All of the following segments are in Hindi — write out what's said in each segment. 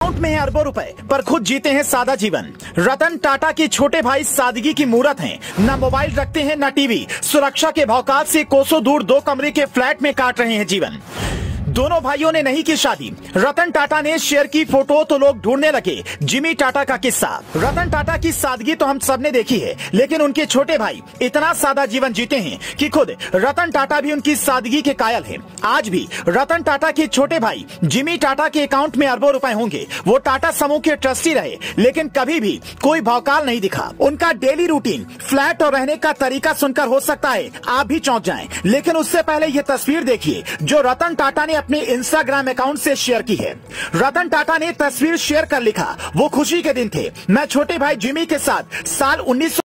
अकाउंट में है अरबों रुपए, पर खुद जीते हैं सादा जीवन। रतन टाटा के छोटे भाई सादगी की मूरत हैं। न मोबाइल रखते हैं न टीवी, सुरक्षा के भौकाल से कोसों दूर 2 कमरे के फ्लैट में काट रहे हैं जीवन। दोनों भाइयों ने नहीं की शादी। रतन टाटा ने शेयर की फोटो तो लोग ढूंढने लगे जिमी टाटा का किस्सा। रतन टाटा की सादगी तो हम सबने देखी है, लेकिन उनके छोटे भाई इतना सादा जीवन जीते हैं कि खुद रतन टाटा भी उनकी सादगी के कायल हैं। आज भी रतन टाटा के छोटे भाई जिमी टाटा के अकाउंट में अरबों रुपए होंगे। वो टाटा समूह के ट्रस्टी रहे, लेकिन कभी भी कोई भौकाल नहीं दिखा। उनका डेली रूटीन, फ्लैट और रहने का तरीका सुनकर हो सकता है आप भी चौंक जाएं, लेकिन उससे पहले ये तस्वीर देखिए जो रतन टाटा ने अपने इंस्टाग्राम अकाउंट से शेयर की है। रतन टाटा ने तस्वीर शेयर कर लिखा, वो खुशी के दिन थे, मैं छोटे भाई जिमी के साथ साल 1900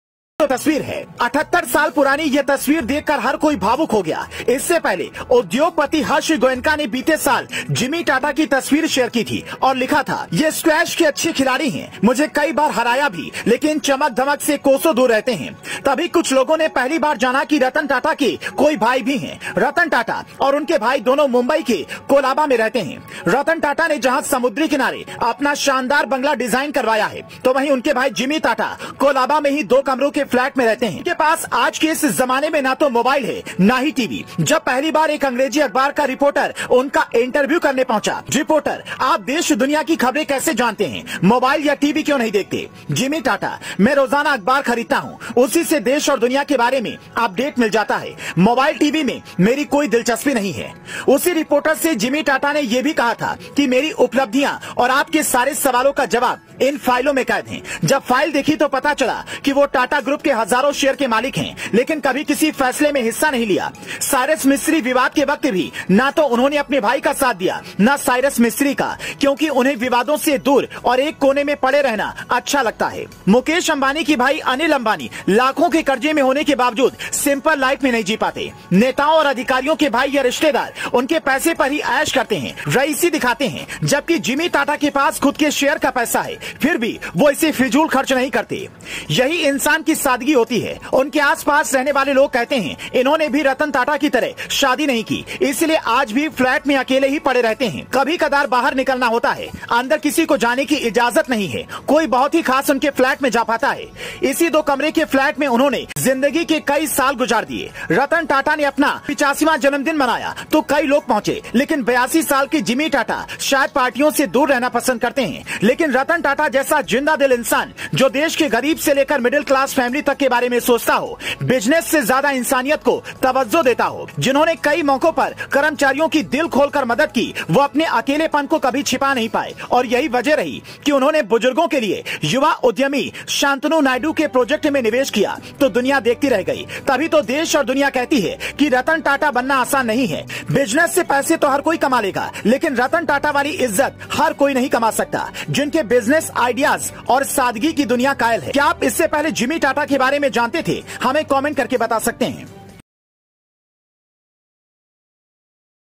तस्वीर है। 78 साल पुरानी यह तस्वीर देखकर हर कोई भावुक हो गया। इससे पहले उद्योगपति हर्ष गोयनका ने बीते साल जिमी टाटा की तस्वीर शेयर की थी और लिखा था, ये स्क्वैश के अच्छे खिलाड़ी हैं, मुझे कई बार हराया भी, लेकिन चमक धमक से कोसों दूर रहते हैं। तभी कुछ लोगों ने पहली बार जाना कि रतन टाटा के कोई भाई भी हैं। रतन टाटा और उनके भाई दोनों मुंबई के कोलाबा में रहते हैं। रतन टाटा ने जहां समुद्री किनारे अपना शानदार बंगला डिजाइन करवाया है, तो वहीं उनके भाई जिमी टाटा कोलाबा में ही 2 कमरों के फ्लैट में रहते हैं। उनके पास आज के इस जमाने में ना तो मोबाइल है ना ही टीवी। जब पहली बार एक अंग्रेजी अखबार का रिपोर्टर उनका इंटरव्यू करने पहुंचा, रिपोर्टर, आप देश दुनिया की खबरें कैसे जानते हैं, मोबाइल या टीवी क्यों नहीं देखते? जिमी टाटा, मैं रोजाना अखबार खरीदता हूं, उसी से देश और दुनिया के बारे में अपडेट मिल जाता है, मोबाइल टीवी में मेरी कोई दिलचस्पी नहीं है। उसी रिपोर्टर से जिमी टाटा ने यह भी कहा था कि मेरी उपलब्धियां और आपके सारे सवालों का जवाब इन फाइलों में कैद हैं। जब फाइल देखी तो पता चला कि वो टाटा ग्रुप के हजारों शेयर के मालिक हैं, लेकिन कभी किसी फैसले में हिस्सा नहीं लिया। साइरस मिस्त्री विवाद के वक्त भी ना तो उन्होंने अपने भाई का साथ दिया, ना साइरस मिस्त्री का, क्योंकि उन्हें विवादों से दूर और एक कोने में पड़े रहना अच्छा लगता है। मुकेश अंबानी की भाई अनिल अंबानी लाखों के कर्जे में होने के बावजूद सिंपल लाइफ में नहीं जी पाते। नेताओं और अधिकारियों के भाई या रिश्तेदार उनके पैसे पर ही ऐश करते हैं, रईसी दिखाते हैं, जबकि जिमी टाटा के पास खुद के शेयर का पैसा है, फिर भी वो इसे फिजूल खर्च नहीं करते। यही इंसान की सादगी होती है। उनके आसपास रहने वाले लोग कहते हैं इन्होंने भी रतन टाटा की तरह शादी नहीं की, इसलिए आज भी फ्लैट में अकेले ही पड़े रहते हैं। कभी कदार बाहर निकलना होता है, अंदर किसी को जाने की इजाजत नहीं है। कोई बहुत ही खास उनके फ्लैट में जा पाता है। इसी 2 कमरे के फ्लैट में उन्होंने जिंदगी के कई साल गुजार दिए। रतन टाटा ने अपना 85वां जन्मदिन मनाया तो कई लोग पहुंचे, लेकिन 82 साल के जिमी टाटा शायद पार्टियों से दूर रहना पसंद करते हैं। लेकिन रतन टाटा जैसा जिंदा दिल इंसान जो देश के गरीब से लेकर मिडिल क्लास फैमिली तक के बारे में सोचता हो, बिजनेस से ज्यादा इंसानियत को तवज्जो देता हो, जिन्होंने कई मौकों पर कर्मचारियों की दिल खोलकर मदद की, वो अपने अकेलेपन को कभी छिपा नहीं पाए। और यही वजह रही कि उन्होंने बुजुर्गों के लिए युवा उद्यमी शांतनु नायडू के प्रोजेक्ट में निवेश किया तो दुनिया देखती रह गई। तभी तो देश और दुनिया कहती है कि रतन टाटा बनना आसान नहीं है। बिजनेस से पैसे तो हर कोई कमा लेगा, लेकिन रतन टाटा वाली इज्जत हर कोई नहीं कमा सकता, जिनके बिजनेस आइडियाज और सादगी की दुनिया कायल है। क्या आप इससे पहले जिमी टाटा के बारे में जानते थे? हमें कमेंट करके बता सकते हैं।